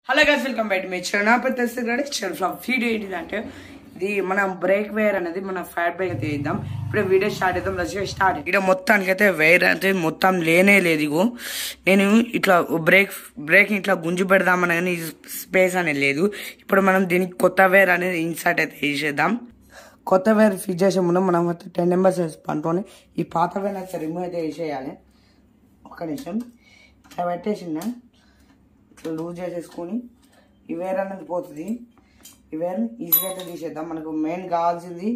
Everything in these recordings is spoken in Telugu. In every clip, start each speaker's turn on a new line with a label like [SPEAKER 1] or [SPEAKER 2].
[SPEAKER 1] Hello guys welcome back to my channel. నా పేరు తెస్తా ఫ్రమ్ వీడియో ఏంటిదంటే ఇది మన బ్రేక్ వేర్ అనేది మన ఫ్యాట్ బ్రేక్ అయితే ఇద్దాం. ఇప్పుడు వీడియో స్టార్ట్ చేద్దాం. రష్గా స్టార్ట్. ఇక్కడ మొత్తానికి అయితే వేర్ అయితే మొత్తం లేనే లేదు. ఇగో నేను ఇట్లా బ్రేక్ ఇట్లా గుంజు పెడదామని కానీ స్పేస్ అనేది లేదు. ఇప్పుడు మనం దీనికి కొత్త వేర్ అనేది ఇన్సర్ట్ అయితే వేసేద్దాం. కొత్త వేర్ ఫిట్ చేసే ముందు మనం 10 నెంబర్స్ పండుకొని ఈ పాత వేర్ అయితే రిమూవ్ అయితే వేసేయాలి. ఒక్క నిమిషం ఇట్లా పెట్టేసిందా ఇట్లా లూజ్ చేసేసుకొని ఈ వేర్ అనేది పోతుంది. ఈ వేర్ ఈజీగా అయితే తీసేద్దాం. మనకు మెయిన్ కావాల్సింది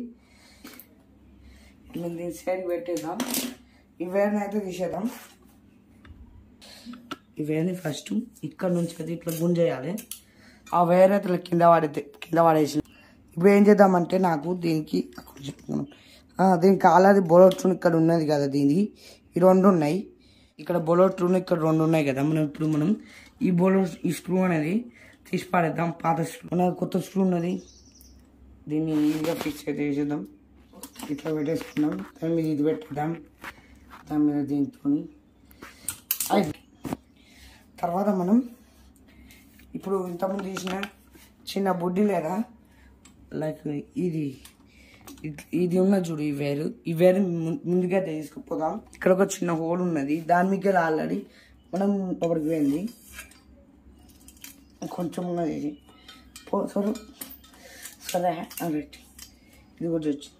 [SPEAKER 1] మేము దీని సైడ్కి పెట్టేద్దాం. ఈ వేర్ని అయితే తీసేద్దాం. ఈ వేర్ని ఫస్ట్ ఇక్కడ నుంచి అయితే ఇట్లా గుంజేయాలి. ఆ వేర్ అయితే కింద పడేసి ఇప్పుడు ఏం చేద్దామంటే నాకు దీనికి ఆల్రెడీ బొలొట్రూన్ ఇక్కడ ఉన్నది కదా, దీనికి ఈ రెండు ఉన్నాయి. ఇక్కడ బొలొట్రూన్ ఇక్కడ రెండు ఉన్నాయి కదా. మనం ఈ స్క్రూ అనేది తీసి పాడేద్దాం. పాత స్క్రూ మన కొత్త స్క్రూ ఉన్నది, దీన్ని ఈజీగా ఫిక్స్ అయితే వేసేద్దాం. ఇట్లా పెట్టేసుకుందాం. దాని మీద ఇది పెట్టేద్దాం. దాని మీద దీంతో తర్వాత మనం ఇప్పుడు ఇంతకుముందు తీసిన చిన్న బుడ్డి లేదా లైక్ ఇది ఉన్న చూడు, ఈ వేరు ముందుగా తీసుకుపోదాం. ఇక్కడ ఒక చిన్న హోల్ ఉన్నది, దాని మీద ఆల్రెడీ మనం ఒకటికి పోయింది కొంచెం ఉన్నది. ఇది సరే రైట్, ఇది కూడా వచ్చింది.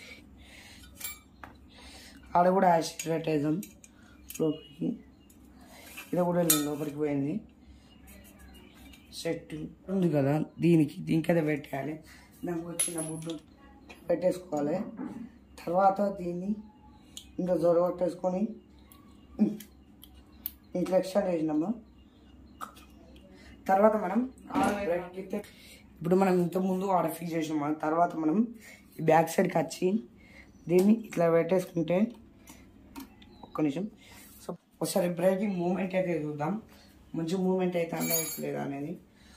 [SPEAKER 1] ఆడ కూడా యాక్సిడెంట్ వేద్దాం లోపలికి. ఇది కూడా లోపలికి పోయింది. సెట్ ఉంది కదా, దీనికైతే పెట్టేయాలి. దానికి వచ్చిన బుడ్డు పెట్టేసుకోవాలి. తర్వాత దీన్ని ఇంకా జొరగొట్టేసుకొని ఇంట్లో ఎక్స్ట్రా వేసినాము. తర్వాత మనం ఇప్పుడు మనం ఇంతకుముందు ఆడ ఫిక్స్ చేసినాము. తర్వాత మనం ఈ బ్యాక్ సైడ్కి వచ్చి దీన్ని ఇట్లా పెట్టేసుకుంటే ఒక్క నిమిషం. సో ఒకసారి బ్రేకింగ్ మూమెంట్ అయితే చూద్దాం, మంచి మూమెంట్ అయితే లేదా అనేది.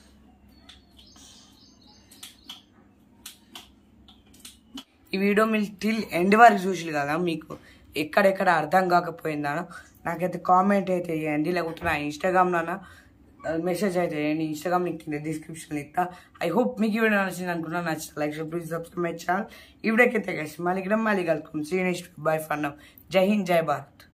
[SPEAKER 1] ఈ వీడియో మీరు టిల్ ఎండ్ వరకు చూసి కదా, మీకు ఎక్కడెక్కడ అర్థం కాకపోయిందా నాకైతే కామెంట్ అయితే చేయండి, లేకపోతే నా ఇన్స్టాగ్రామ్లో మెసేజ్ అయితే చేయండి. ఇన్స్టాగ్రామ్ లింక్ కింద డిస్క్రిప్షన్లో ఇస్తా. ఐ హోప్ మీకు ఈ వీడియో నచ్చింది అనుకున్నా. నచ్చింది like please subscribe my channel. ఈ వీడియోకి అయితే మళ్ళీ కలుపుకోండి. See next bye for now. Jai Hind, జై భారత్.